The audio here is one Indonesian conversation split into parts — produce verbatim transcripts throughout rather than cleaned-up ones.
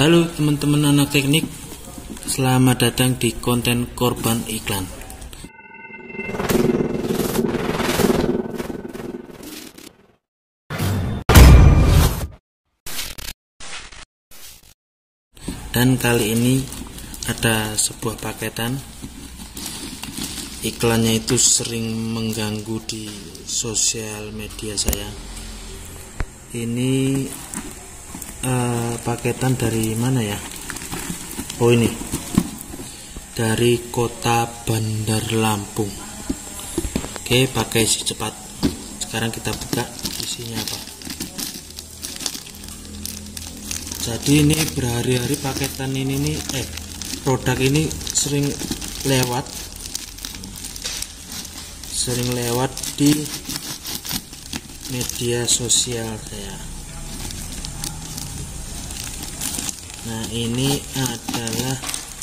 Halo teman-teman anak teknik, selamat datang di konten korban iklan. Dan kali ini ada sebuah paketan, iklannya itu sering mengganggu di sosial media saya. Ini uh, paketan dari mana ya? Oh ini dari kota Bandar Lampung. Oke, pakai isi cepat. Sekarang kita buka isinya apa. Jadi ini berhari-hari paketan ini nih, eh produk ini sering lewat, sering lewat di media sosial saya. Nah ini adalah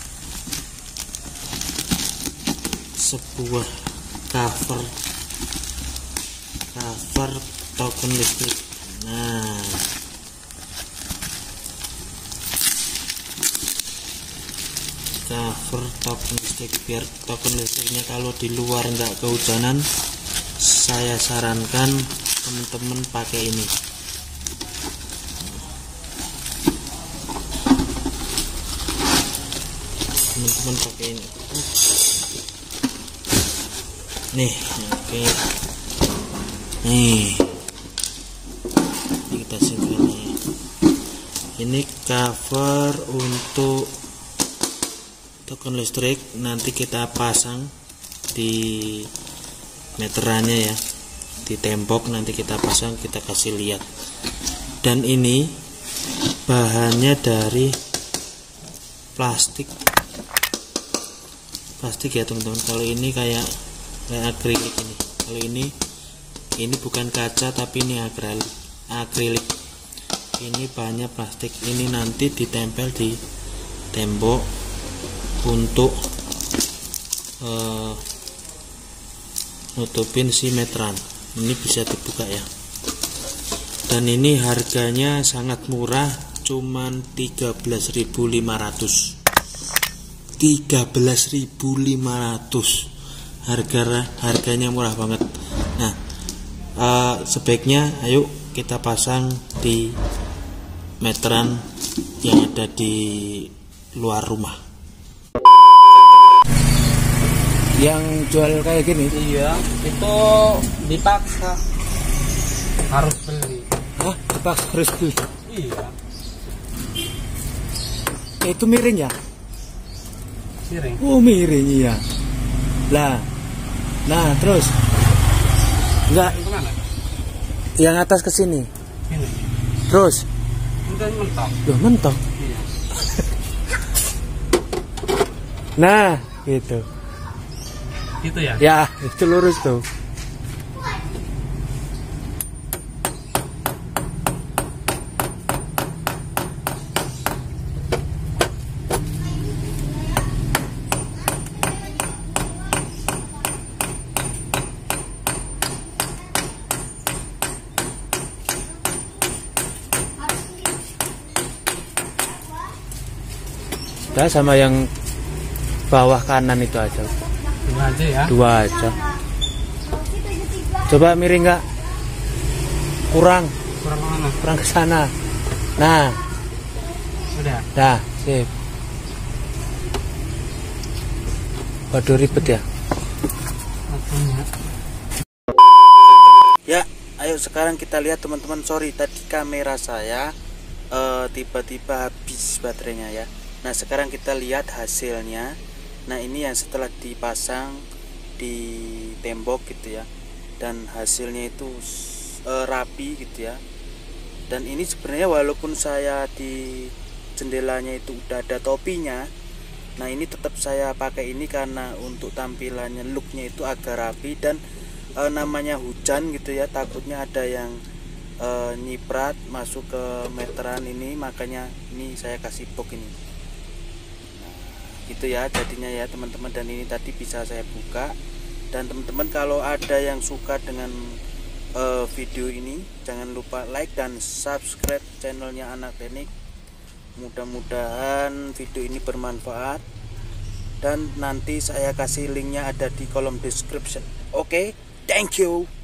sebuah cover cover token listrik. Nah cover token listrik, biar token listriknya kalau di luar nggak kehujanan, saya sarankan teman-teman pakai ini. Teman-teman pakai ini. Nih, oke. Nih, ini kita simpan nih. Ini cover untuk token listrik, nanti kita pasang di meterannya ya, di tembok nanti kita pasang, kita kasih lihat. Dan ini bahannya dari plastik plastik ya teman-teman. Kalau ini kayak kayak akrilik ini. Kalau ini ini bukan kaca tapi ini akrilik akrilik ini bahannya plastik. Ini nanti ditempel di tembok untuk uh, nutupin si meteran. Ini bisa dibuka ya. Dan ini harganya sangat murah, cuman tiga belas ribu lima ratus. tiga belas ribu lima ratus. Harga harganya murah banget. Nah, uh, sebaiknya ayo kita pasang di meteran yang ada di luar rumah. Yang jual kayak gini? Iya, itu dipaksa harus beli. Hah? Dipaksa harus beli? Iya. Itu miring ya? Miring. Oh miring iya. Lah, nah terus enggak? Kemana? Yang atas ke sini. Ini. Terus? Udah mentok. Loh mentok? Iya. Nah, gitu. Gitu ya? Ya, itu lurus tuh. Udah sama yang bawah kanan itu aja. Dua aja ya? Dua aja. Coba miring nggak? Kurang. Kurang mana? Kurang ke sana. Nah. Udah. Dah, sip. Waduh ribet ya. Akhirnya. Ya, ayo sekarang kita lihat teman-teman. Sorry tadi kamera saya tiba-tiba uh, habis baterainya ya. Nah sekarang kita lihat hasilnya. Nah ini yang setelah dipasang di tembok gitu ya, dan hasilnya itu uh, rapi gitu ya. Dan ini sebenarnya walaupun saya di jendelanya itu udah ada topinya, nah ini tetap saya pakai ini karena untuk tampilannya, looknya itu agak rapi. Dan uh, namanya hujan gitu ya, takutnya ada yang uh, nyiprat masuk ke meteran ini, makanya ini saya kasih box ini. Gitu ya jadinya ya teman-teman. Dan ini tadi bisa saya buka. Dan teman-teman kalau ada yang suka dengan uh, video ini, jangan lupa like dan subscribe channelnya Anak Teknik. Mudah-mudahan video ini bermanfaat, dan nanti saya kasih linknya ada di kolom description. Oke, okay? Thank you.